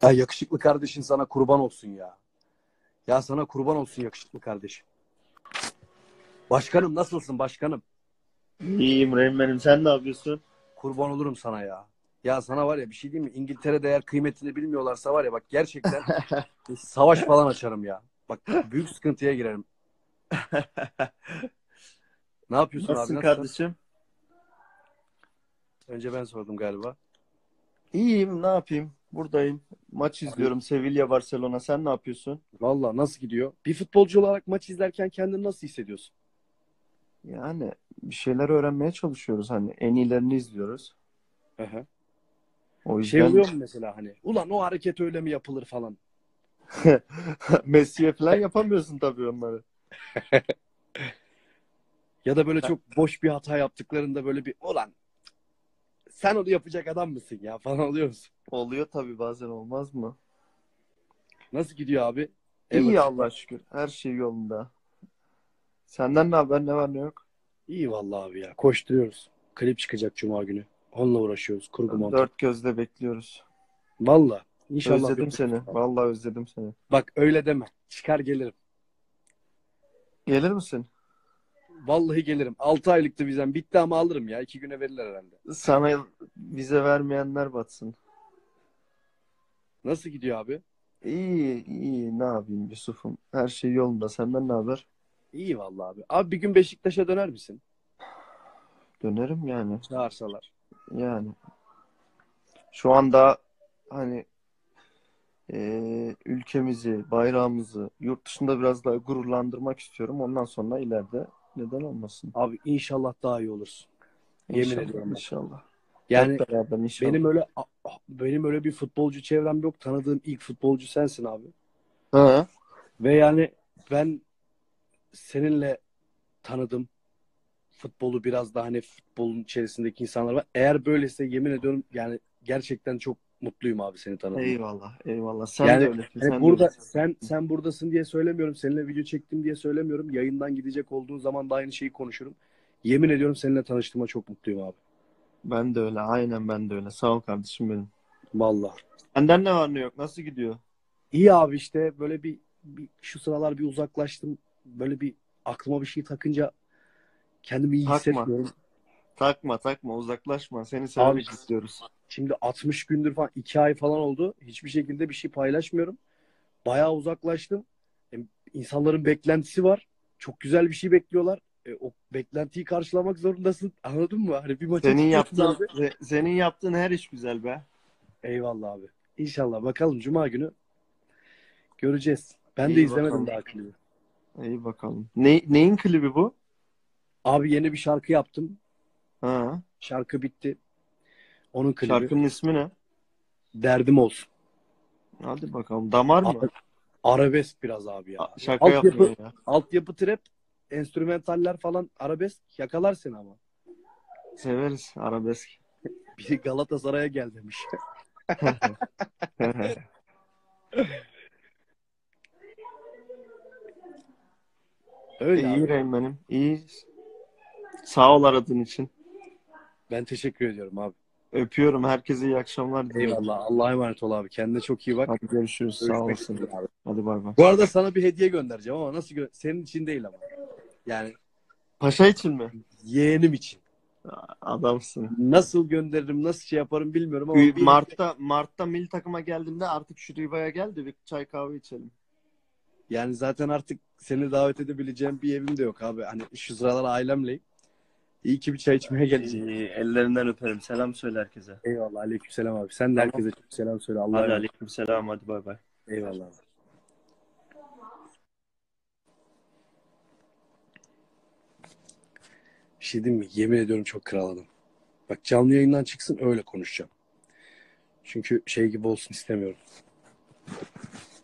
Ya yakışıklı kardeşin sana kurban olsun ya. Ya sana kurban olsun yakışıklı kardeşim. Başkanım nasılsın başkanım? İyiyim Rahim benim. Sen ne yapıyorsun? Kurban olurum sana ya. Ya sana var ya bir şey diyeyim mi? İngiltere'de eğer kıymetini bilmiyorlarsa var ya bak gerçekten savaş falan açarım ya. Bak büyük sıkıntıya girerim. Ne yapıyorsun abi Nasılsın nasılsın? kardeşim? Önce ben sordum galiba. İyiyim, ne yapayım? Buradayım. Maç Abi, izliyorum. Sevilla Barcelona. Sen ne yapıyorsun? valla nasıl gidiyor? Bir futbolcu olarak maç izlerken kendini nasıl hissediyorsun? Yani bir şeyler öğrenmeye çalışıyoruz. Hani en iyilerini izliyoruz. Hı hı. O Şey yüzden oluyor mu mesela hani? Ulan o hareket öyle mi yapılır falan. Messi'ye falan yapamıyorsun tabii onları. Ya da böyle çok boş bir hata yaptıklarında böyle bir ulan sen onu yapacak adam mısın ya falan oluyor musun? Oluyor tabii, bazen olmaz mı? Nasıl gidiyor abi? İyi Everton. Allah'a şükür. Her şey yolunda. Senden ne haber? Ne var ne yok? İyi vallahi abi ya. Koşturuyoruz. Klip çıkacak Cuma günü. Onunla uğraşıyoruz. Kurgu montaj. Dört gözle bekliyoruz. Valla. İnşallah bir... Özledim seni. Vallahi özledim seni. Bak öyle deme. Çıkar gelirim. Gelir misin? Vallahi gelirim. 6 aylıktı vizem. Bitti ama alırım ya. 2 güne verirler herhalde. Sana vize vermeyenler batsın. Nasıl gidiyor abi? İyi, iyi. Ne yapayım Yusuf'um? Her şey yolunda. Senden ne haber? İyi vallahi abi. Abi bir gün Beşiktaş'a döner misin? Dönerim yani. Çağırsalar. Yani şu anda hani ülkemizi, bayrağımızı yurt dışında biraz daha gururlandırmak istiyorum. Ondan sonra ileride neden olmasın? Abi inşallah daha iyi olursun. Yemin İnşallah, ediyorum bak. inşallah. Hep Yani beraber inşallah. benim öyle bir futbolcu çevrem yok. Tanıdığım ilk futbolcu sensin abi. Ha, Ve yani ben seninle tanıdım. Futbolu biraz daha hani futbolun içerisindeki insanlar var. Eğer böylese yemin ediyorum yani gerçekten çok mutluyum abi seni tanıdığıma. eyvallah, eyvallah. Sen de Yani öylesin, hani sen de burada öylesin. sen buradasın diye söylemiyorum. Seninle video çektim diye söylemiyorum. Yayından gidecek olduğun zaman da aynı şeyi konuşurum. Yemin ediyorum seninle tanıştığıma çok mutluyum abi. Ben de öyle, aynen ben de öyle. Sağ ol kardeşim benim. Vallahi. Senden ne var ne yok? Nasıl gidiyor? İyi abi işte böyle bir şu sıralar bir uzaklaştım. Böyle bir aklıma bir şey takınca kendimi iyi Takma, hissetmiyorum. takma, uzaklaşma. Seni Abi severek istiyoruz. şimdi 60 gündür falan 2 ay falan oldu. Hiçbir şekilde bir şey paylaşmıyorum. Bayağı uzaklaştım. E, insanların beklentisi var. Çok güzel bir şey bekliyorlar. O beklentiyi karşılamak zorundasın. Anladın mı? Hani bir maça çıkıyorsun abi. Senin yaptığın her iş güzel be. Eyvallah abi. İnşallah bakalım Cuma günü göreceğiz. Ben de İyi izlemedim bakalım. daha klibi. İyi bakalım. Neyin klibi bu? Abi yeni bir şarkı yaptım. Ha, Şarkı bitti. Onun klibi. şarkının ismi ne? Derdim olsun. Hadi bakalım. Damar mı? Ara- Arabesk biraz abi ya. Şaka Altyapı, yapmıyor ya. altyapı trap, enstrümentaller falan arabesk yakalar seni ama. Severiz arabesk. Biri Galatasaray'a gel demiş. Öyle İyi abi. Reymen benim. İyi. Sağ ol aradığın için. Ben teşekkür ediyorum abi. Öpüyorum. Herkese iyi akşamlar diliyorum. Eyvallah. Allah'a emanet ol abi. Kendine çok iyi bak. Hadi görüşürüz. Sağ Görüşmek olasın. üzere abi. Hadi bay bay. Bu arada sana bir hediye göndereceğim ama nasıl senin için değil ama. Yani Paşa için mi? yeğenim için. Adamsın. Nasıl gönderirim, nasıl şey yaparım bilmiyorum ama bir hediye. Mart'ta milli takıma geldiğimde artık şu Riva'ya gel de bir çay kahve içelim. Yani zaten artık seni davet edebileceğim bir evim de yok abi. Hani şu sıralar ailemleyim. İyi ki bir çay içmeye geleceğim. Ellerinden öperim. Selam söyle herkese. Eyvallah. Aleykümselam abi. Sen de Tamam. herkese çok selam söyle. Allah'a Hadi emanet. aleyküm selam. Hadi bay bay. Eyvallah abi. Bir şey diyeyim mi? Yemin ediyorum çok kraladım. Bak canlı yayından çıksın öyle konuşacağım. Çünkü şey gibi olsun istemiyorum.